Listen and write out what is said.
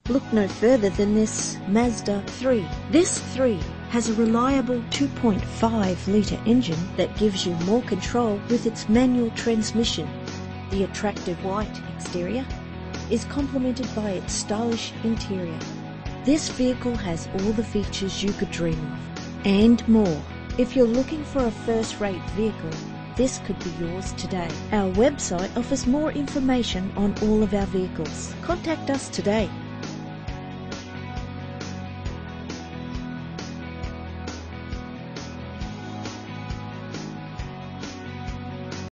Look no further than this Mazda 3. This 3 has a reliable 2.5-litre engine that gives you more control with its manual transmission. The attractive white exterior is complemented by its stylish interior. This vehicle has all the features you could dream of, and more. If you're looking for a first-rate vehicle, this could be yours today. Our website offers more information on all of our vehicles. Contact us today.